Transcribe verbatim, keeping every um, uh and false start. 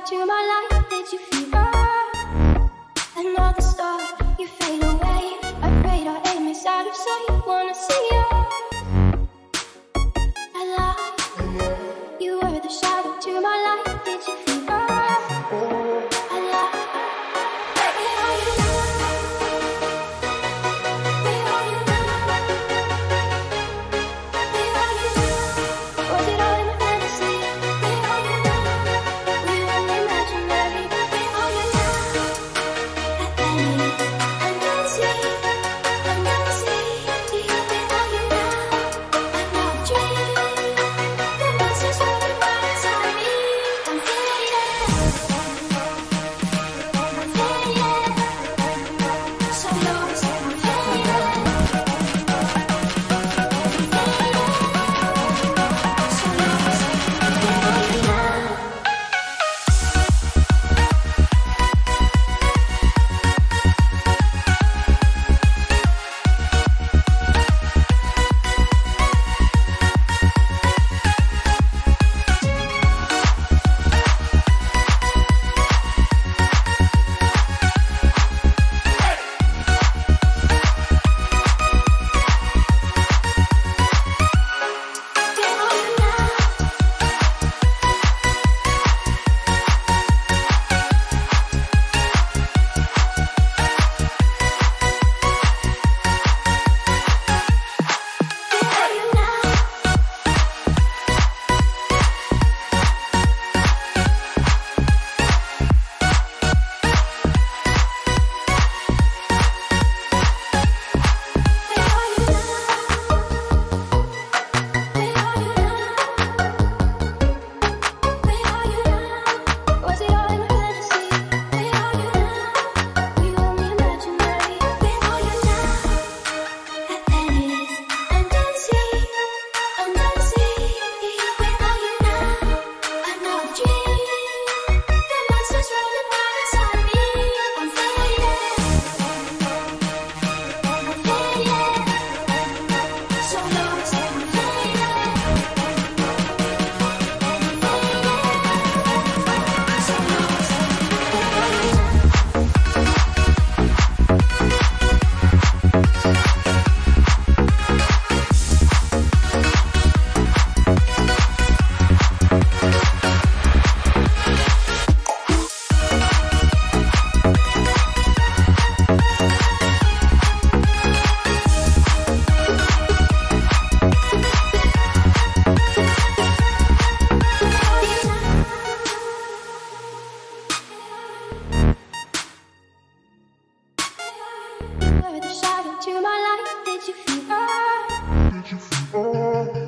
to my life. Did you feel her? Another star, you fade away. Afraid our aim is out of sight. Wanna see you alive. You were the shadow to my light. Did you feel her? Alive. Where are you now? Where are you now? Where are you now? Was it all in my fantasy? Where are you now? We were imaginary. Where are you now? At any, I'm dancing, I'm dancing. Where are you now? I'm not a dream. The monsters running right inside me. I'm fading, I'm fading. So lost, I'm fading. So lost, where are you now? You were the shadow to my light. Did you feel her? Did you feel?